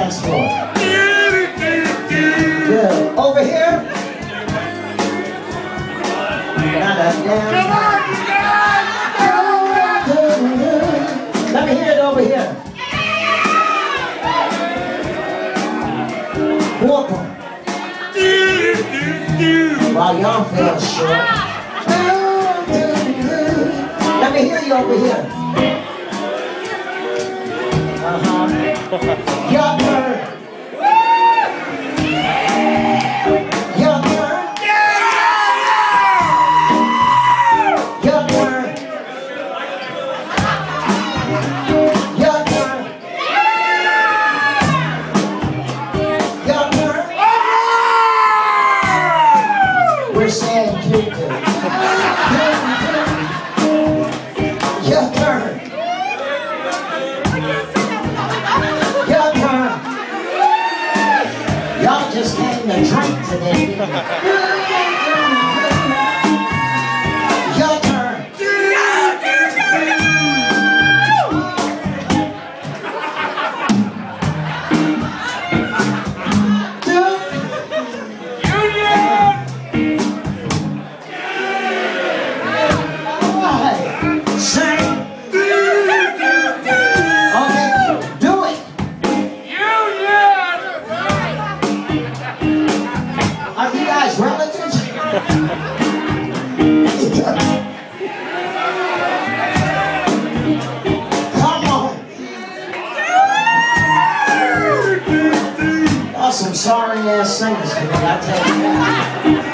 dance floor. Good. Over here. Come on, you guys! Let me hear it over here. Whoop. While y'all feel short. Let me hear you over here. Your turn. Your turn. Your turn. Your turn. Your turn. We're saying two. Your turn. Your turn. Y'all just came to drink today. Your turn. Are you guys relatives? Come on. Y'all some sorry ass singers today, I tell you that.